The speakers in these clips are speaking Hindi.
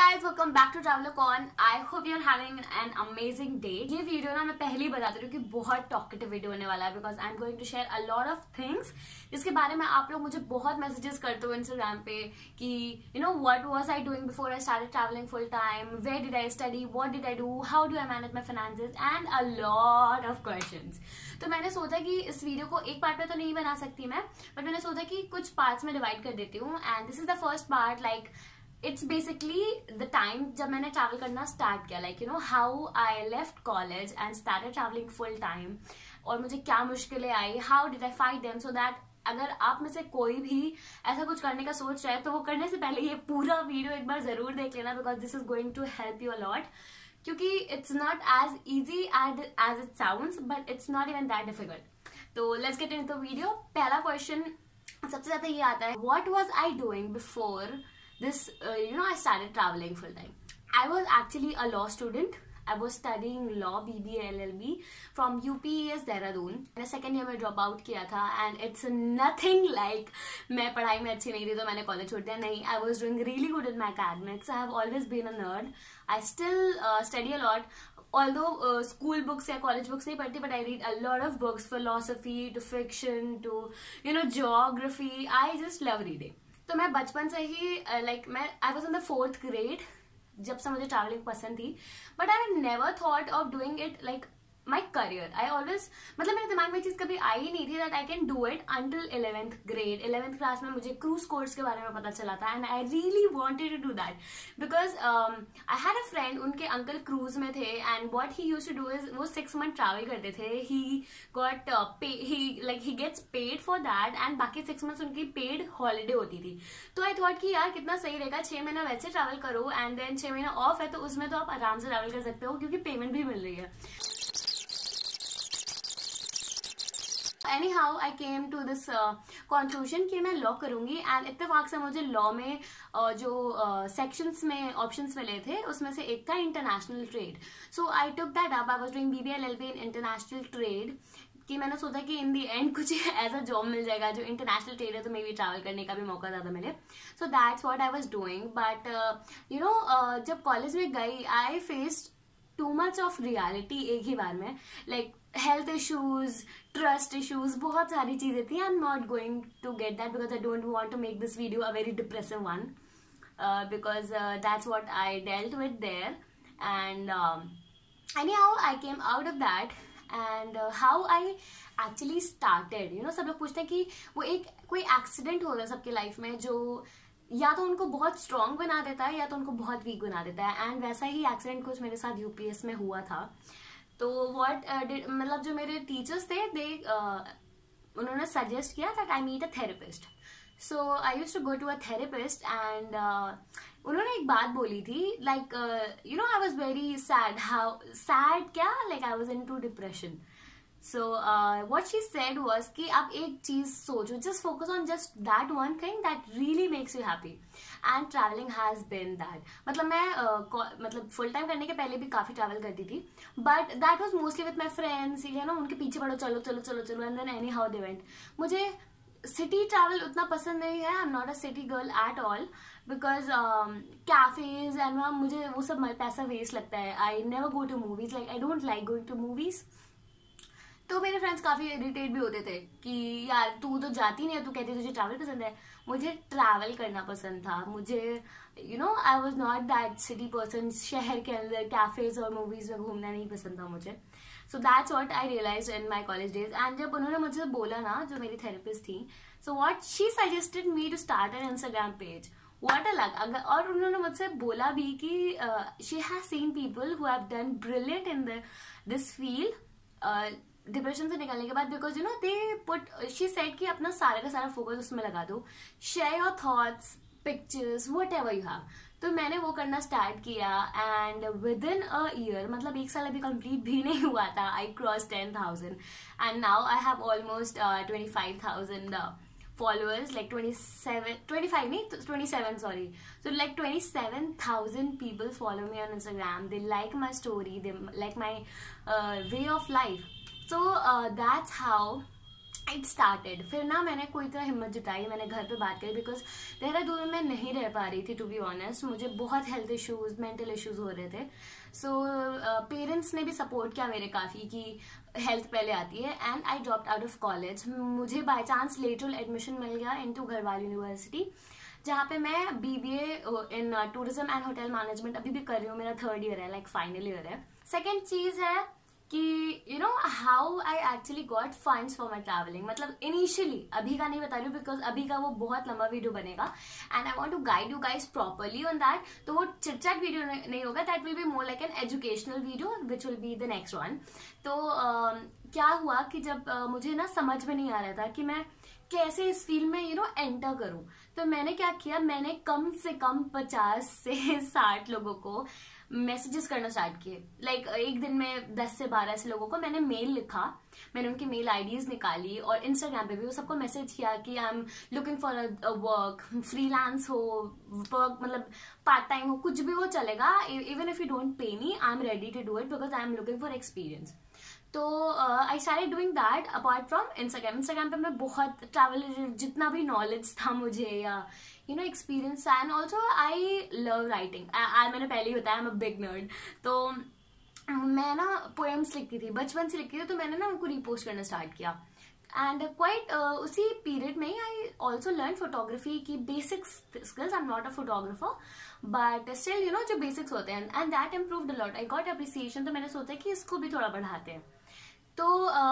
guys, welcome back to Travelocorn. I hope you're having an amazing day. ये वीडियो ना मैं पहले ही बता रही हूँ कि बहुत टॉकेटिव वीडियो होने वाला है because I'm going to share a lot of things जिसके बारे में आप लोग मुझे बहुत मैसेजेस करते हो Instagram पे कि what was I doing before I started traveling full time, where did I study, what did I do, how do I manage my finances and a lot of questions. तो मैंने सोचा कि इस वीडियो को एक पार्ट में तो नहीं बना सकती मैं, बट मैंने सोचा कि कुछ पार्ट्स में डिवाइड कर देती हूँ and this is the first part. Like it's basically the time जब मैंने ट्रैवल करना स्टार्ट किया, like how I left college and started travelling full time, और मुझे क्या मुश्किलें आई, how did I fight them, so that अगर आप में से कोई भी ऐसा कुछ करने का सोच रहा है तो वो करने से पहले ये पूरा वीडियो एक बार जरूर देख लेना because this is going to help you a lot. क्योंकि it's not as easy as it sounds but it's not even that difficult. तो let's get into the video. पहला क्वेश्चन सबसे ज्यादा ये आता है, what was I doing before this I started traveling full time. I was actually a law student. I was studying law, BBA, LLB from UPES Dehradun. मैंने सेकेंड ईयर में ड्रॉप आउट किया था एंड इट्स नथिंग लाइक मैं पढ़ाई में अच्छी नहीं थी तो मैंने कॉलेज छोड़ दिया. नहीं, I was doing really good in my academics. I have always been a nerd. I still study a lot. Although school books या college books नहीं पढ़ती, but I read a lot of books, philosophy to fiction to geography. I just love reading. तो मैं बचपन से ही मैं I was in the 4th grade जब से मुझे ट्रैवलिंग पसंद थी, but I never thought of doing it like my career. I always मेरे दिमाग में चीज कभी आई ही नहीं थी that I can do it until 11th grade. 11th class में मुझे क्रूज कोर्स के बारे में पता चला था and I really wanted to do that because I had a friend, उनके अंकल क्रूज में थे and what he used to do is वो 6 month ट्रैवल करते थे. He got he gets paid for that and बाकी 6 months उनकी पेड हॉलीडे होती थी. तो आई थॉट कि यार कितना सही रहेगा, 6 महीना वैसे ट्रैवल करो एंड देन 6 महीना ऑफ है तो उसमें तो आप आराम से ट्रैवल कर सकते हो क्योंकि पेमेंट भी मिल रही है. Anyhow, I came to this conclusion कि मैं लॉ करूंगी एंड इत्तेफाक से मुझे लॉ में जो सेक्शंस में ऑप्शंस मिले थे उसमें से एक था international trade. So I took that up. I was doing BBA LLB in international trade कि मैंने सोचा कि इन दी एंड कुछ ऐसा जॉब मिल जाएगा जो इंटरनेशनल ट्रेड है तो मे भी ट्रैवल करने का भी मौका ज्यादा मिले. So that's what I was doing. But जब कॉलेज में गई I faced too much of reality एक ही बार में. Like health issues, trust issues, बहुत सारी चीजें थी. I am not going to get that because I don't want to make this video a very depressive one because that's what I dealt with there. And anyhow I came out of that and how I actually started. सब लोग पूछते हैं कि वो एक कोई एक्सीडेंट होता है सबके लाइफ में जो या तो उनको बहुत स्ट्रॉन्ग बना देता है या तो उनको बहुत वीक बना देता है. एंड वैसा ही एक्सीडेंट कुछ मेरे साथ यूपीएस में हुआ था. तो व्हाट जो मेरे टीचर्स थे उन्होंने सजेस्ट किया that I need a therapist. So I used to go to a therapist and उन्होंने एक बात बोली थी like I was very sad. How sad क्या, like I was into depression. So what she said was कि आप एक चीज सोचो, just focus on just that one thing that really makes you happy and traveling has been that. मतलब मैं फुल टाइम करने के पहले भी काफी ट्रैवल करती थी but that was mostly with my friends. उनके पीछे पड़ो, चलो चलो चलो चलो and then anyhow they went. मुझे सिटी ट्रैवल उतना पसंद नहीं है. I am not a city girl at all because cafes and मुझे वो सब पैसा वेस्ट लगता है. I never go to movies, like I don't like going to movies. तो मेरे फ्रेंड्स काफी इरिटेट भी होते थे कि यार तू तो जाती नहीं है, तू कहती तुझे ट्रैवल पसंद है. मुझे ट्रैवल करना पसंद था. मुझे I was not that city person. शहर के अंदर कैफेज और मूवीज में घूमना नहीं पसंद था मुझे. So that's what I realised in my college days. And जब उन्होंने मुझे बोला ना, जो मेरी थेरेपिस्ट थी, so what she suggested me to start an Instagram page. What a luck. और उन्होंने मुझसे बोला भी कि she has seen people who have done brilliant in this field depression से निकलने के बाद because they put, she said कि अपना सारा का सारा फोकस उसमें लगा दो. Share your thoughts, pictures, whatever you have. तो मैंने वो करना स्टार्ट किया and within a year, मतलब 1 साल अभी कंप्लीट भी नहीं हुआ था, I cross 10,000 and now I have almost 25,000 followers, like 25 नहीं, 27 sorry. So like 27,000 people follow me on Instagram. They like my story, they like my way of life. So that's how it started. फिर ना मैंने कोई तरह हिम्मत जुटाई, मैंने घर पे बात करी, बिकॉज देहरादून में नहीं रह पा रही थी टू बी ऑनेस्ट, मुझे बहुत हेल्थ इश्यूज, मेंटल इश्यूज हो रहे थे। सो पेरेंट्स ने भी सपोर्ट किया मेरे काफ़ी कि हेल्थ पहले आती है। And I dropped out of college. मुझे बाय चांस लेटरल एडमिशन मिल गया इनटू गढ़वाल यूनिवर्सिटी, जहाँ पे मैं BBA in tourism and hotel management अभी भी कर रही हूँ। मेरा 3rd ईयर है, लाइक फाइनल ईयर है। सेकेंड चीज है कि you know how I actually got funds for my travelling. मतलब इनिशियली, अभी का नहीं बता रही हूँ बिकॉज अभी का वो बहुत लंबा वीडियो बनेगा and I want to guide you guys properly on that. तो वो चिट चैट वीडियो नहीं होगा, that will be more like an educational video which will be the next one. तो क्या हुआ कि जब मुझे ना समझ में नहीं आ रहा था कि मैं कैसे इस फील्ड में एंटर करूं, तो मैंने क्या किया, मैंने कम से कम 50 से 60 लोगों को मैसेजेस करना स्टार्ट किए। लाइक एक दिन में 10 से 12 ऐसे लोगों को मैंने मेल लिखा, मैंने उनकी मेल आईडीज निकाली और इंस्टाग्राम पे भी वो सबको मैसेज किया कि I am looking for a work, freelance हो, वर्क मतलब पार्ट टाइम हो, कुछ भी हो चलेगा, even if you don't pay me, I am ready to do it because I am looking for experience. तो I started doing that apart from Instagram पे मैं बहुत ट्रैवल जितना भी नॉलेज था मुझे या experience, and also I love writing. मैंने पहले ही बताया, I am a big nerd. तो मैं ना पोएम्स लिखती थी, बचपन से लिखती थी, तो मैंने ना उनको रिपोस्ट करना स्टार्ट किया। एंड क्वाइट उसी पीरियड में ही आई ऑल्सो लर्न फोटोग्राफी की basic skills. I am not a photographer but still जो बेसिक्स होते हैं, and that improved a lot. I got appreciation. तो मैंने सोचा कि इसको भी थोड़ा बढ़ाते हैं। तो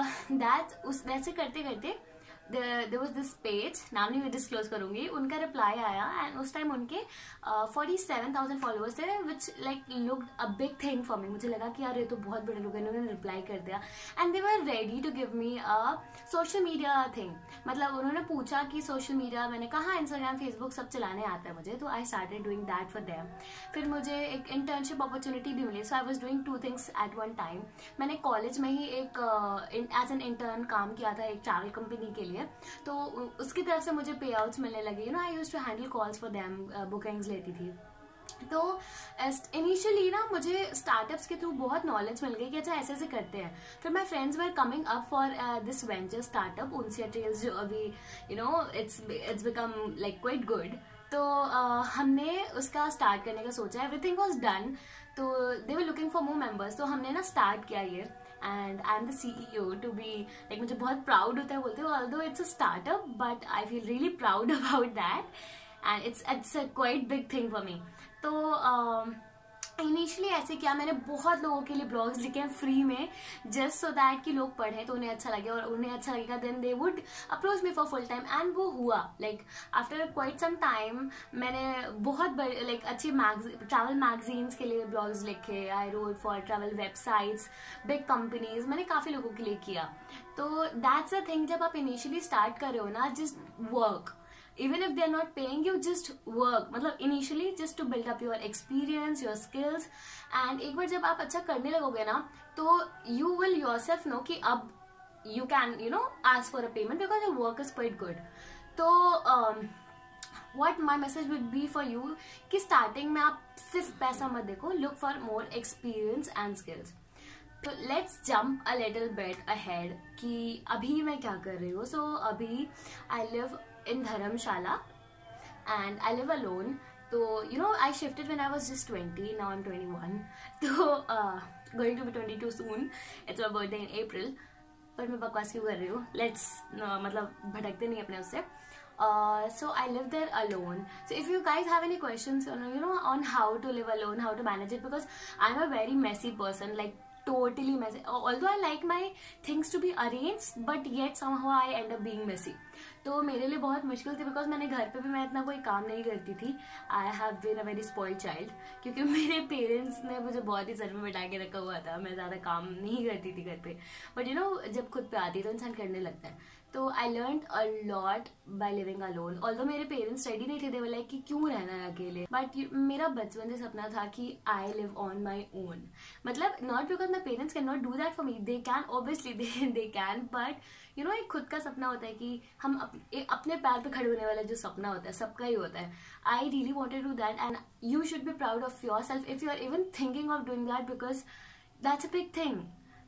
वैसे करते करते देयर वाज दिस पेज, नाम नहीं मैं डिस्क्लोज करूंगी, उनका रिप्लाई आया एंड उस टाइम उनके 47,000 फॉलोअर्स थे, which like looked a big thing for me. मुझे लगा कि यार ये तो बहुत बड़े लोग हैं, उन्होंने रिप्लाई कर दिया and they were ready to give me a social media thing. मतलब उन्होंने पूछा कि सोशल मीडिया, मैंने कहा इंस्टाग्राम फेसबुक सब चलाने आता है मुझे, तो I started doing that for them. फिर मुझे एक इंटर्नशिप अपॉर्चुनिटी भी मिली, so I was doing 2 things at one time. मैंने कॉलेज में ही एक एज एन इंटर्न काम किया था एक ट्रैवल कंपनी के लिए, तो उसकी तरफ से मुझे पे आउट्स मिलने लगे। I used to handle calls for them, bookings लेती थी। तो इनिशियली ना मुझे स्टार्टअप्स के थ्रू बहुत नॉलेज मिल गई कि अच्छा ऐसे ऐसे करते हैं। फिर my friends were coming up for this venture startup उनसिया ट्रेल्स, जो अभी it's become like quite good. तो हमने उसका स्टार्ट करने का सोचा, एवरीथिंग वाज डन, तो they were looking for more members. तो हमने ना स्टार्ट किया ये, and I am the CEO to be, like मुझे बहुत प्राउड होता है बोलते हो, although it's a startup but I feel really proud about that and it's a quite big thing for me. तो इनिशियली ऐसे किया, मैंने बहुत लोगों के लिए ब्लॉग्स लिखे हैं फ्री में, जस्ट सो दैट कि लोग पढ़ें तो उन्हें अच्छा लगे, और उन्हें अच्छा लगेगा then they would approach me for full time. And वो हुआ, like after quite some time मैंने बहुत बड़े लाइक अच्छी ट्रैवल मैगजीन्स के लिए ब्लॉग्स लिखे, I wrote for travel websites, big companies, मैंने काफ़ी लोगों के लिए किया। तो दैट्स अ थिंग, जब आप इनिशियली स्टार्ट कर रहे हो ना, just work, even if they are not paying you, just work, मतलब initially just to build up your experience, your skills, and एक बार जब आप अच्छा करने लगोगे ना, तो you will yourself know कि अब you can ask for a payment because your work is quite good. तो what my message would be for you कि starting में आप सिर्फ पैसा मत देखो, look for more experience and skills. तो let's jump a little bit ahead कि अभी मैं क्या कर रही हूँ। So अभी I live in Dharamshala and I live alone. So I shifted when I was just 20. Now I'm 21. So going to be 22 soon. It's my birthday in April. पर मैं बकवास क्यों कर रही हूँ, लेट्स मतलब भटकते नहीं अपने उससे. So I live there alone. So if you guys have any questions on how to live alone, how to manage it, because I'm a very messy person, like totally messy. Although I like my things to be arranged, but yet somehow I end up being messy. तो मेरे लिए बहुत मुश्किल थी, बिकॉज मैंने घर पे भी मैं इतना कोई काम नहीं करती थी. I have been a very spoiled child, क्योंकि मेरे पेरेंट्स ने मुझे बहुत ही सर में बिठा के रखा हुआ था. मैं ज़्यादा काम नहीं करती थी घर पे, बट जब खुद पे आती है तो इंसान करने लगता है. तो I learn a lot by living alone. Although मेरे पेरेंट्स रेडी नहीं थे, दे वर लाइक कि क्यों रहना है अकेले, बट मेरा बचपन से सपना था कि I live on my own. मतलब not because my parents can not do that for me, they can obviously, they can, but एक खुद का सपना होता है कि हम अपने पैर पे खड़े होने वाला जो सपना होता है, सबका ही होता है. I really wanted to do that, and you should be proud of yourself if you are even thinking of doing that, because that's a big thing.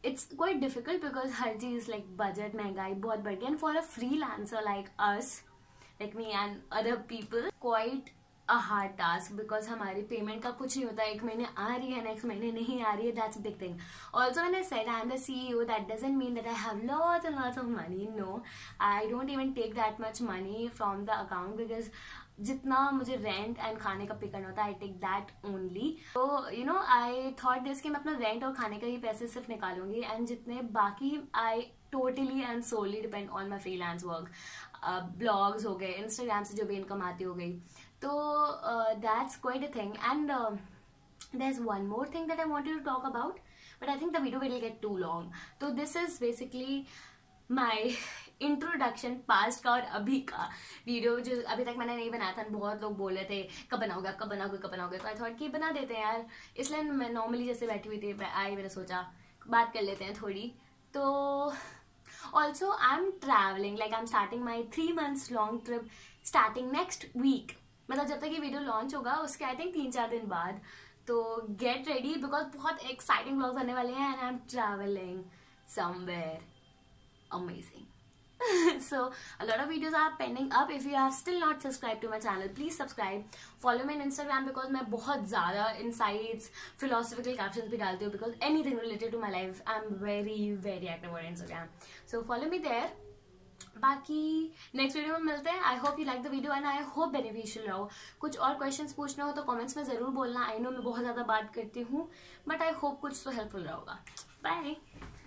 it's quite difficult because हर चीज like budget महंगाई बहुत बढ़ गई, and for a freelancer like us, like me and other people, quite a hard task because हमारी पेमेंट का कुछ नहीं होता, एक महीने आ रही है नेक्स्ट महीने नहीं आ रही है, that's a big thing. Also when I said I am the CEO, that doesn't mean that I have lots and lots of money. No, I don't even take that much money from the account because जितना मुझे रेंट एंड खाने का पे करना होता है, आई टेक दैट ओनली. तो you know I thought this कि मैं अपना रेंट और खाने का ही पैसे सिर्फ निकालूंगी, एंड जितने बाकी I totally and solely depend on my freelance work. Blogs हो गए, इंस्टाग्राम से जो भी इनकम आती हो गई, तो that's quite a thing. And there is one more thing that I wanted to talk about, but I think the video will get too long. तो this is basically my introduction past का और अभी का वीडियो, जो अभी तक मैंने नहीं बनाया था. बहुत लोग बोल रहे थे कब बनाओगे कब बनाओगे कब बनाओगे, तो आई थॉट कि बना देते हैं यार. इसलिए मैं नॉर्मली जैसे बैठी हुई थी मैंने सोचा बात कर लेते हैं थोड़ी. तो also I am travelling, like I am starting my 3 months long trip starting next week. मतलब जब तक ये वीडियो लॉन्च होगा उसके आई थिंक 3-4 दिन बाद. तो गेट रेडी बिकॉज बहुत एक्साइटिंग व्लॉग्स आने वाले हैं, and I am travelling somewhere amazing. So a lot of videos are pending up. If you have still not subscribed to my channel, please subscribe. Follow me on Instagram because मैं बहुत ज़्यादा insights, philosophical captions भी डालती हूँ because anything related to my life, I'm very very active on Instagram. So follow me there. बाकी नेक्स्ट वीडियो में मिलते हैं. I hope you like the video and I hope beneficial रहो. कुछ और क्वेश्चंस पूछना हो तो कमेंट्स में जरूर बोलना. आई नो मैं बहुत ज़्यादा बात करती हूँ, बट आई होप कुछ तो हेल्पफुल रहोगा. बाय.